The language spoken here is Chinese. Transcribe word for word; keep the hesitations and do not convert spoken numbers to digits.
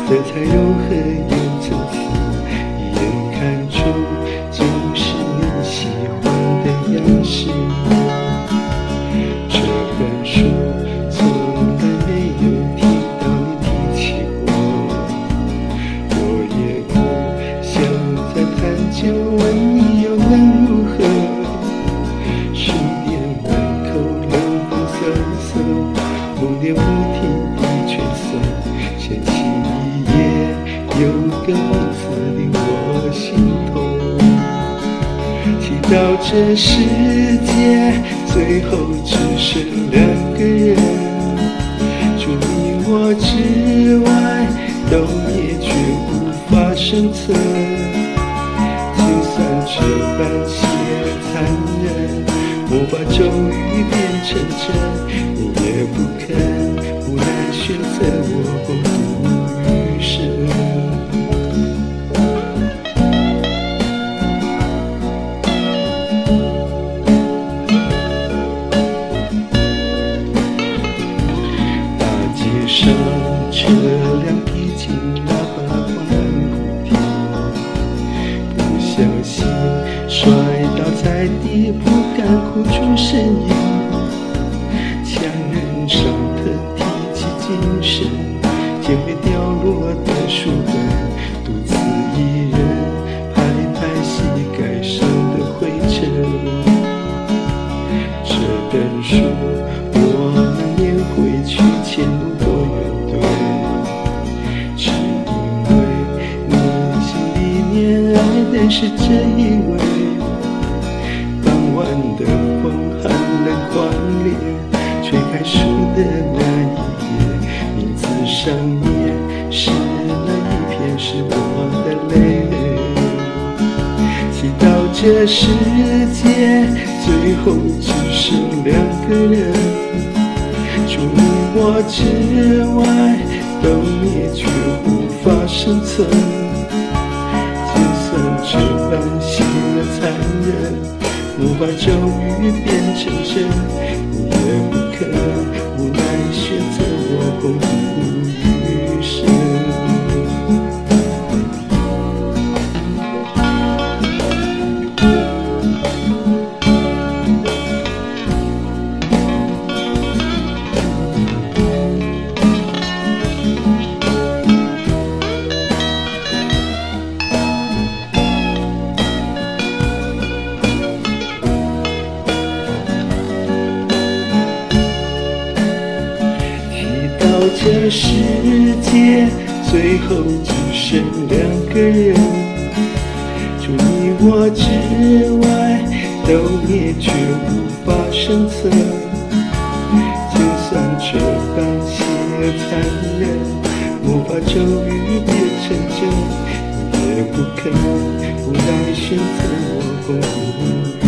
色彩融合有层次，一眼看出就是你喜欢的样式。这本书从来没有听到你提起过，我也不想再探究，问你又能如何？书店门口冷风瑟瑟，梦恋不停的蜷缩，掀起一页，有个名字令我心痛。祈祷这世界最后只剩两个人，除你我之外都灭绝无法生存。就算这般血残忍，魔法终于变成真，你也不肯，无奈选择我共度余生。大街上车辆已经喇叭欢呼停，不小心摔倒在地，不敢哭出声音。强忍伤痛提起精神，捡回掉落的书本，独自一人拍拍膝盖上的灰尘。这本书我能念回去前路多远对，只因为你心里面爱的是这一位。傍晚的风寒冷狂烈，吹开书的那一页，名字上面是那一片是我的泪。祈祷这世界最后只剩两个人，除你我之外都灭绝无法生存。就算这般血残忍，魔法终于变成真，你也不肯，无奈选择我共度余生。这世界最后只剩两个人，除你我之外都灭绝无法生存。就算这般血残忍，魔法终于变成真，你也不肯，无奈选择我共度。